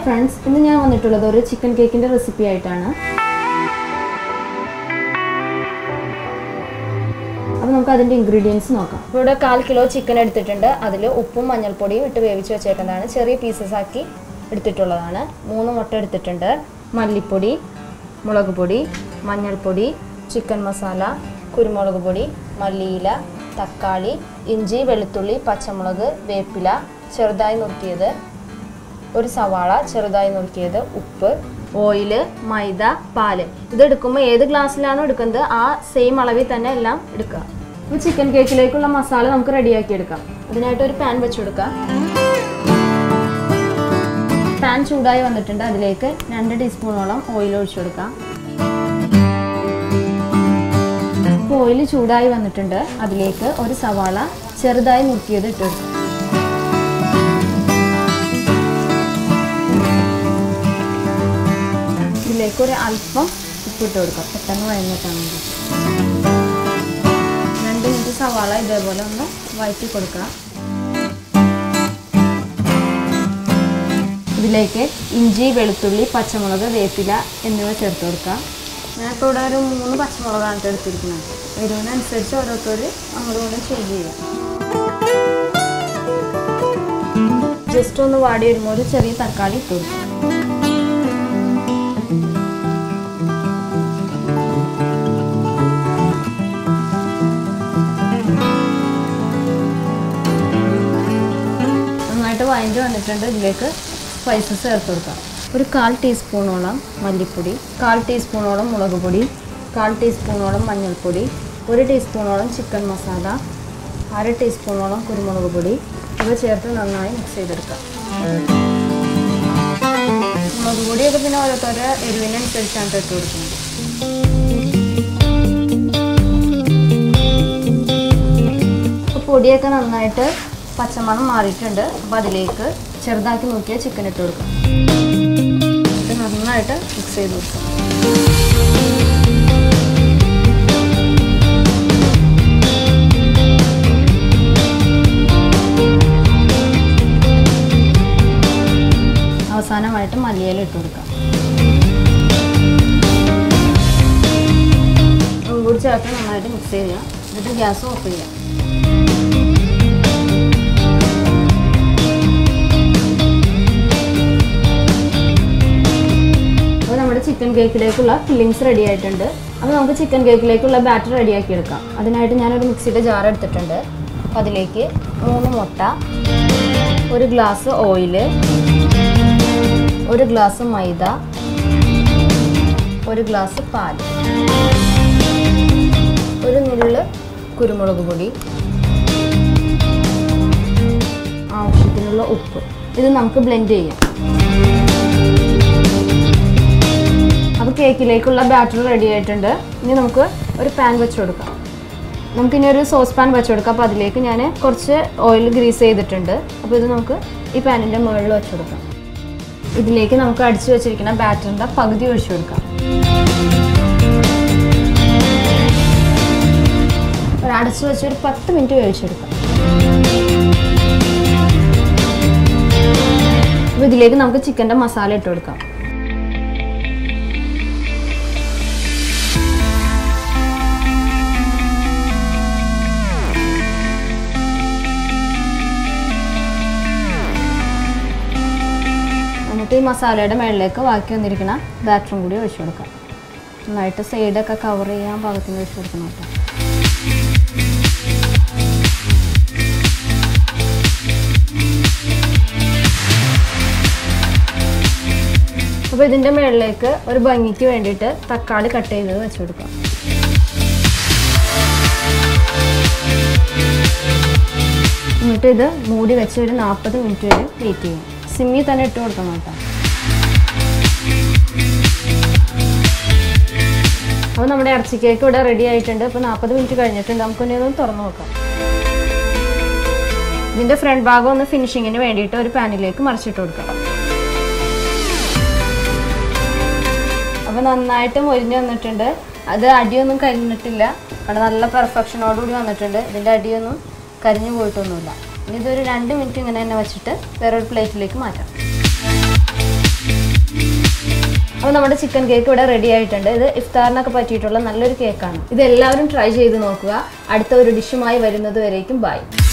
friends, ഇന്ന് ഞാൻ വന്നിട്ടുള്ളത് ഒരു ചിക്കൻ കേക്കിന്റെ റെസിപ്പി ആയിട്ടാണ്. അപ്പോൾ നമുക്ക് അതിന്റെ ഇൻഗ്രീഡിയൻസ് നോക്കാം. ഇവിടെ 1/4 കിലോ ചിക്കൻ എടുത്തിട്ടുണ്ട്. അതിൽ ഉപ്പും മഞ്ഞൾപ്പൊടിയും ഇട്ട് വേവിച്ച് വെച്ചേക്കുന്നതാണ്. ചെറിയ പീസസ് ആക്കി എടുത്തിട്ടുള്ളതാണ്. 3 മുട്ട എടുത്തിട്ടുണ്ട്. മല്ലിപ്പൊടി, മുളക് പൊടി, മഞ്ഞൾപ്പൊടി, ചിക്കൻ മസാല, കുരുമുളക് പൊടി, മല്ലിയില, തക്കാളി, ഇഞ്ചി, വെളുത്തുള്ളി, പച്ചമുളക്, വേപ്പില, ചെറുതായി നുറുക്കിയത്, ഒരു സവാള ചെറുതായി നുറുക്കിയത്, ഉപ്പ്, ഓയിൽ, മൈദ, പാല്. ഇത് എടുക്കുമ്പോൾ ഏത് ഗ്ലാസ്സിലാണോ എടുക്കുന്നത് ആ സെയിം അളവിൽ തന്നെ എല്ലാം എടുക്കുക. അപ്പോൾ ചിക്കൻ കേക്കിലേക്കുള്ള മസാല നമുക്ക് റെഡിയാക്കി എടുക്കാം. അതിനായിട്ട് ഒരു പാൻ വെച്ചെടുക്കാം. പാൻ ചൂടായി വന്നിട്ടുണ്ട്. അതിലേക്ക് 2 ടീസ്പൂണോളം ഓയിൽ ഒഴിച്ചു കൊടുക്കാം. ഇപ്പോൾ ഓയിൽ ചൂടായി വന്നിട്ടുണ്ട്. അതിലേക്ക് ഒരു സവാള ചെറുതായി നുറുക്കിയത് ഇട്ട് കൊടുക്കാം. ഇതിലേക്ക് ഒരു അല്പം ഉപ്പിട്ട് കൊടുക്കാം. പെട്ടെന്ന് വഴഞ്ഞിട്ടാണ്. 2 മിനിറ്റ് സവാള ഇതേപോലെ ഒന്ന് വഴറ്റി കൊടുക്കുക. ഇതിലേക്ക് ഇഞ്ചി, വെളുത്തുള്ളി, പച്ചമുളക്, വേപ്പില എന്നിവ ചേർത്ത് കൊടുക്കുക. ഞാനിപ്പോൾ ഇവിടെ ഒരു 3 പച്ചമുളകാണ് എടുത്തിരിക്കുന്നത്. എരിവിനനുസരിച്ച് ഓരോരുത്തർ അങ്ങോട്ടും ചേഞ്ച് ചെയ്യാം. ജസ്റ്റ് ഒന്ന് വാടി വരുമ്പോൾ ഒരു ചെറിയ തക്കാളി ഇട്ട് കൊടുക്കുക. നന്നായിട്ട് വഴഞ്ഞ് വന്നിട്ടുണ്ട്. ഇതിലേക്ക് സ്പൈസസ് ചേർത്ത് കൊടുക്കാം. ഒരു 1/4 ടീസ്പൂണോളം മല്ലിപ്പൊടി, 1/4 ടീസ്പൂണോളം മുളക് പൊടി, 1/4 ടീസ്പൂണോളം മഞ്ഞൾപ്പൊടി, 1 ടീസ്പൂണോളം ചിക്കൻ മസാല, 1/2 ടീസ്പൂണോളം കുരുമുളക് പൊടി. ഇവ ചേർത്ത് നന്നായി മിക്സ് ചെയ്തെടുക്കാം. മുളക് പൊടിയൊക്കെ പിന്നെ ഓരോരുത്തരുടെ എരിവിനനുസരിച്ചാണ് ഇട്ട് കൊടുക്കുന്നത്. അപ്പോൾ പൊടിയൊക്കെ നന്നായിട്ട് പച്ചമണം മാറിയിട്ടുണ്ട്. അപ്പോൾ അതിലേക്ക് ചെറുതാക്കി നോക്കിയ ചിക്കൻ ഇട്ട് കൊടുക്കാം. ഇത് നന്നായിട്ട് മിക്സ് ചെയ്ത് കൊടുക്കാം. അവസാനമായിട്ട് മല്ലിയില ഇട്ട് കൊടുക്കാം. കൂടി ചേർത്ത് നന്നായിട്ട് മിക്സ് ചെയ്യുക. എന്നിട്ട് ഗ്യാസ് ഓഫ് ചെയ്യുക. അപ്പോൾ നമ്മുടെ ചിക്കൻ കേക്കിലേക്കുള്ള ഫില്ലിങ്സ് റെഡി ആയിട്ടുണ്ട്. അപ്പോൾ നമുക്ക് ചിക്കൻ കേക്കിലേക്കുള്ള ബാറ്റർ റെഡിയാക്കി എടുക്കാം. അതിനായിട്ട് ഞാനൊരു മിക്സിയുടെ ജാർ എടുത്തിട്ടുണ്ട്. അപ്പോൾ അതിലേക്ക് 3 മുട്ട, 1 ഗ്ലാസ് ഓയിൽ, 1 ഗ്ലാസ് മൈദ, 1 ഗ്ലാസ് പാൽ, 1 നുള്ള് കുരുമുളക് പൊടി, ആവശ്യത്തിനുള്ള ഉപ്പ്. ഇത് നമുക്ക് ബ്ലെൻഡ് ചെയ്യാം. അപ്പോൾ കേക്കിലേക്കുള്ള ബാറ്റർ റെഡി ആയിട്ടുണ്ട്. ഇനി നമുക്ക് ഒരു പാൻ വെച്ച് കൊടുക്കാം. നമുക്കിനി ഒരു സോസ് പാൻ വെച്ച് കൊടുക്കാം. അപ്പോൾ അതിലേക്ക് ഞാൻ കുറച്ച് ഓയിൽ ഗ്രീസ് ചെയ്തിട്ടുണ്ട്. അപ്പോൾ ഇത് നമുക്ക് ഈ പാനിൻ്റെ മുകളിൽ വെച്ച് കൊടുക്കാം. ഇതിലേക്ക് നമുക്ക് അടിച്ചു വെച്ചിരിക്കുന്ന ബാറ്ററിൻ്റെ പകുതി ഒഴിച്ചു കൊടുക്കാം. അടച്ചു വെച്ച് ഒരു 10 മിനിറ്റ് വേവിച്ചെടുക്കാം. അപ്പോൾ ഇതിലേക്ക് നമുക്ക് ചിക്കൻ്റെ മസാല ഇട്ട് കൊടുക്കാം. എന്നിട്ട് ഈ മസാലയുടെ മുകളിലേക്ക് ബാക്കി വന്നിരിക്കുന്ന ബാറ്ററും കൂടി ഒഴിച്ചു കൊടുക്കാം. നന്നായിട്ട് സൈഡൊക്കെ കവർ ചെയ്യാൻ പാകത്തിന് ഒഴിച്ചു കൊടുക്കണം കേട്ടോ. അപ്പോൾ ഇതിൻ്റെ മുകളിലേക്ക് ഒരു ഭംഗിക്ക് വേണ്ടിയിട്ട് തക്കാളി കട്ട് ചെയ്തത് വെച്ച് കൊടുക്കാം. എന്നിട്ട് ഇത് മൂടി വെച്ച് ഒരു 40 മിനിറ്റ് വരെ വെയിറ്റ് ചെയ്യും. സിമ്മിൽ തന്നെ ഇട്ട് കൊടുക്കണം കേട്ടോ. അപ്പോൾ നമ്മുടെ ഇറച്ചി കേക്ക് ഇവിടെ റെഡി ആയിട്ടുണ്ട്. ഇപ്പോൾ 40 മിനിറ്റ് കഴിഞ്ഞിട്ടുണ്ട്. നമുക്കൊന്ന് ഇതൊന്ന് തുറന്ന് നോക്കാം. ഇതിൻ്റെ ഫ്രണ്ട് ഭാഗം ഒന്ന് ഫിനിഷിങ്ങിന് വേണ്ടിയിട്ട് ഒരു പാനിലേക്ക് മറിച്ചിട്ട് കൊടുക്കാം. അപ്പോൾ നന്നായിട്ട് മൊരിഞ്ഞ് വന്നിട്ടുണ്ട്. അത് അടിയൊന്നും കരിഞ്ഞിട്ടില്ല. അവിടെ നല്ല പെർഫെക്ഷനോടുകൂടി വന്നിട്ടുണ്ട്. ഇതിൻ്റെ അടിയൊന്നും കരിഞ്ഞു പോയിട്ടൊന്നുമില്ല. ഇനി ഇതൊരു 2 മിനിറ്റ് ഇങ്ങനെ തന്നെ വെച്ചിട്ട് വേറൊരു പ്ലേറ്റിലേക്ക് മാറ്റാം. അപ്പോൾ നമ്മുടെ ചിക്കൻ കേക്ക് ഇവിടെ റെഡി ആയിട്ടുണ്ട്. ഇത് ഇഫ്താറിനൊക്കെ പറ്റിയിട്ടുള്ള നല്ലൊരു കേക്കാണ്. ഇത് എല്ലാവരും ട്രൈ ചെയ്ത് നോക്കുക. അടുത്ത ഒരു ഡിഷുമായി വരുന്നത് വരേക്കും ബൈ.